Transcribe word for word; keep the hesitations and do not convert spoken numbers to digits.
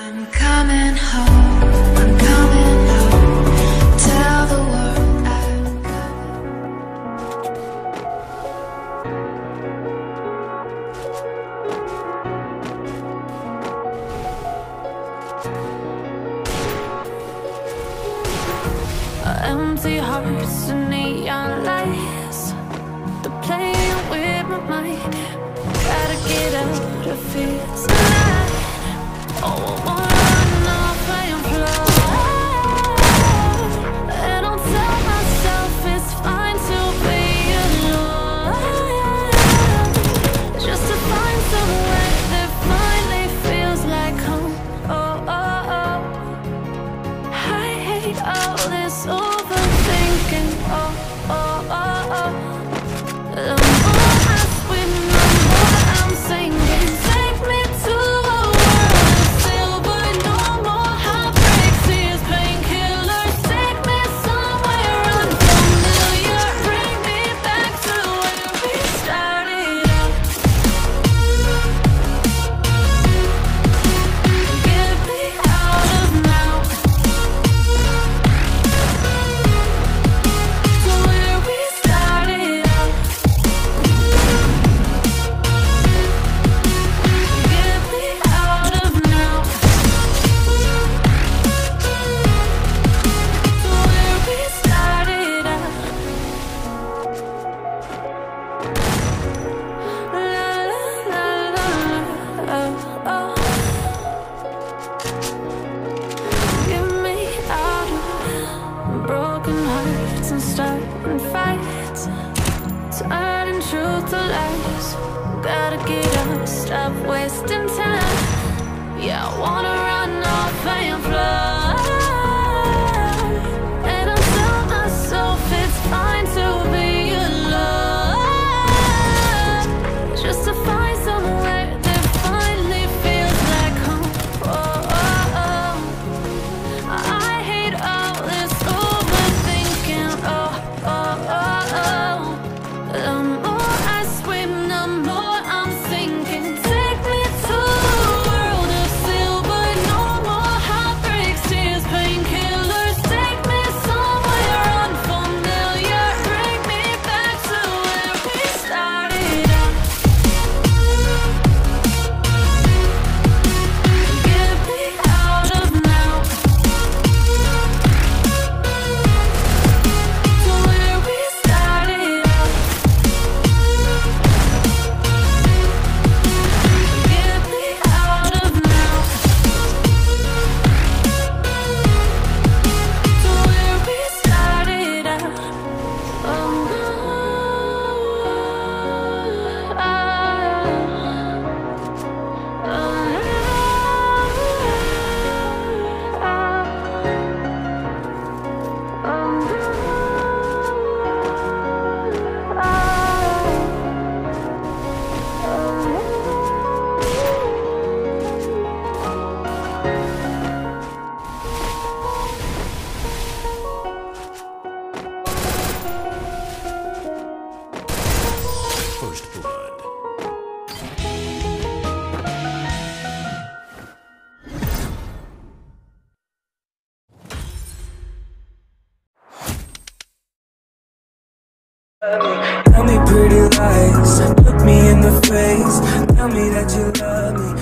I'm coming home, I'm coming home. Tell the world I'm Empty hearts and neon lights, they're playing with my mind. Gotta get out of here tonight. Oh, I wanna run off and fly, and I'll tell myself it's fine to be alone, just to find somewhere that finally feels like home. Oh, oh, oh. I hate all this overthinking. Oh, oh, oh, oh. The more I swim, the more I'm sinking. Take me to a world of silver, no more heartbreaks, tears, painkillers. Take me somewhere unfamiliar. Bring me back to where we started out. Get me out of now, to where we started out. Get me out of now, to where we started out. La la la la la, oh, oh. Get me out of broken hearts and starting fights, turning truth to lies. Gotta get up, stop wasting time. Yeah, I wanna run off and fly, and I'll tell myself it's fine to be alone, just to find somewhere that finally feels like home. Oh, oh, oh. I hate all this overthinking. Oh, oh, oh, oh. The more I swim, the more I'm sinking. Take me to a world of silver, no more heartbreaks, tears, painkillers. Take me somewhere unfamiliar. Bring me back to where we started out. Get me out of now, to where we started out. Get me out of now, to where we started out. Oh, ah, First Blood. Tell me pretty lies, look me in the face. Tell me that you love me,